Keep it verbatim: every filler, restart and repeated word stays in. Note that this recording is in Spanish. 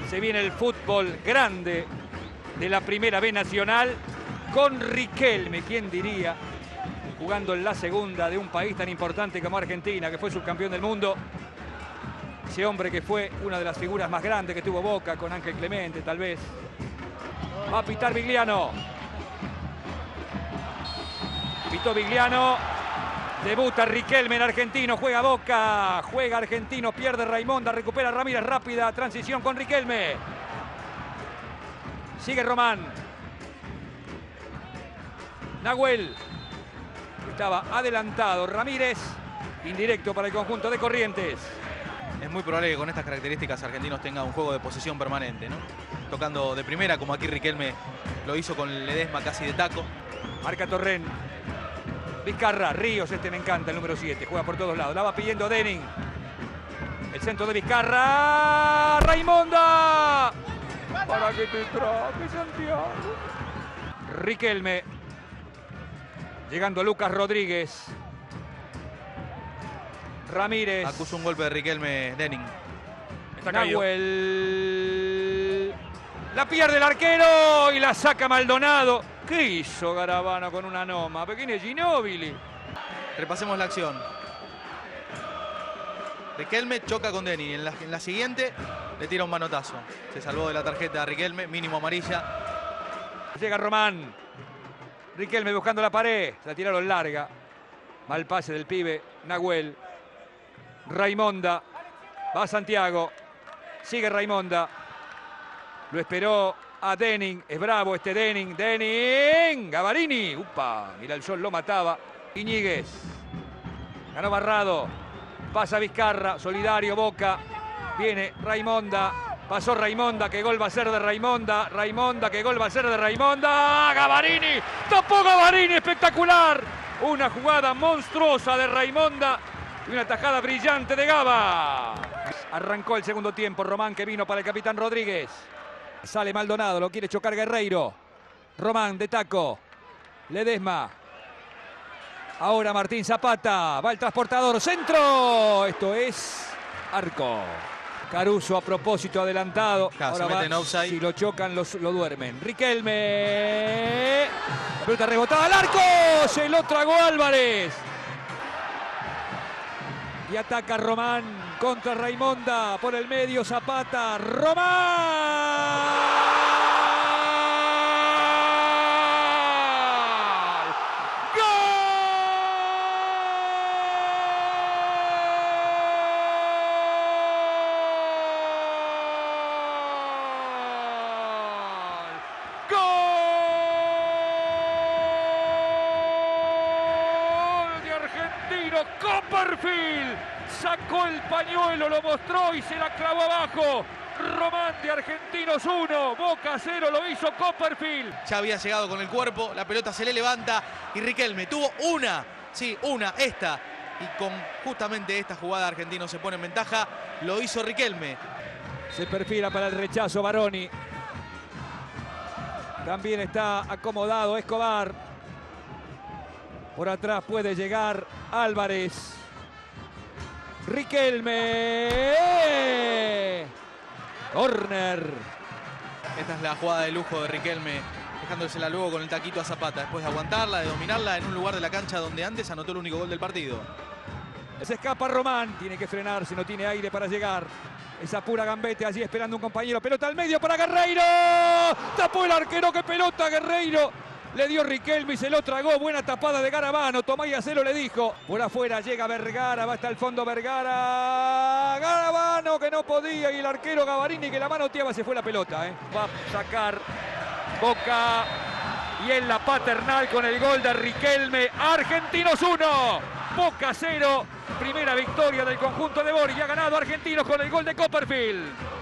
Se viene el fútbol grande de la Primera B Nacional con Riquelme, ¿quién diría? Jugando en la segunda de un país tan importante como Argentina, que fue subcampeón del mundo. Ese hombre que fue una de las figuras más grandes que tuvo Boca, con Ángel Clemente, tal vez. Va a pitar Vigliano. Pitó Vigliano. Debuta Riquelme en Argentino. Juega Boca. Juega Argentino. Pierde Raimonda. Recupera Ramírez. Rápida transición con Riquelme. Sigue Román. Nahuel. Estaba adelantado Ramírez. Indirecto para el conjunto de Corrientes. Es muy probable que con estas características Argentinos tenga un juego de posesión permanente, ¿no? Tocando de primera, como aquí Riquelme lo hizo con Ledesma casi de taco. Marca Torrén. Vizcarra, Ríos, este me encanta, el número siete. Juega por todos lados. La va pidiendo Denning. El centro de Vizcarra. ¡Raimonda! Para que te traje, Santiago. Riquelme. Llegando Lucas Rodríguez. Ramírez. Acusa un golpe de Riquelme, Denning. Está Nahuel. La pierde el arquero y la saca Maldonado. ¿Qué hizo Garabano con una noma? Pequeño Ginóbili. Repasemos la acción. Riquelme choca con Denning. En la, en la siguiente le tira un manotazo. Se salvó de la tarjeta a Riquelme, mínimo amarilla. Llega Román. Riquelme buscando la pared. Se la tiraron larga. Mal pase del pibe. Nahuel. Raimonda. Va Santiago. Sigue Raimonda. Lo esperó a Denning. Es bravo este Denning. Denning. Gavarini. Upa. Mira el sol, lo mataba. Iñiguez. Ganó Barrado. Pasa Vizcarra. Solidario Boca. Viene Raimonda. Pasó Raimonda. ¿Qué gol va a ser de Raimonda? Raimonda. ¿Qué gol va a ser de Raimonda? Gavarini. Tapó Gavarini. Espectacular. Una jugada monstruosa de Raimonda. Y una tajada brillante de Gava. Arrancó el segundo tiempo. Román, que vino para el capitán Rodríguez. Sale Maldonado, lo quiere chocar Guerreiro. Román de taco. Ledesma. Ahora Martín Zapata. Va el transportador. ¡Centro! Esto es arco. Caruso a propósito adelantado. Claro, ahora se va, meten offside. si lo chocan, los, lo duermen. Riquelme. La pelota rebotada al arco. Se lo tragó Álvarez. Y ataca Román contra Raimonda. Por el medio Zapata. ¡Román! Copperfield sacó el pañuelo, lo mostró y se la clavó abajo. Román de Argentinos uno, Boca cero, lo hizo Copperfield. Ya había llegado con el cuerpo, la pelota se le levanta y Riquelme tuvo una, sí, una, esta. Y con justamente esta jugada Argentino se pone en ventaja, lo hizo Riquelme. Se perfila para el rechazo Baroni. También está acomodado Escobar. Por atrás puede llegar Álvarez. Riquelme. Corner. Esta es la jugada de lujo de Riquelme, dejándosela luego con el taquito a Zapata, después de aguantarla, de dominarla en un lugar de la cancha donde antes anotó el único gol del partido. Se escapa Román, tiene que frenarse, no tiene aire para llegar. Esa pura gambete allí esperando un compañero. Pelota al medio para Guerreiro. Tapó el arquero, qué pelota Guerreiro. Le dio Riquelme y se lo tragó. Buena tapada de Garabano. Tomás Yacelo le dijo. Por afuera llega Vergara. Va hasta el fondo Vergara. Garabano que no podía. Y el arquero Gavarini que la manoteaba. Se fue la pelota. ¿eh? Va a sacar Boca. Y en la paternal con el gol de Riquelme. Argentinos uno. Boca cero. Primera victoria del conjunto de Boris. Ha ganado Argentinos con el gol de Copperfield.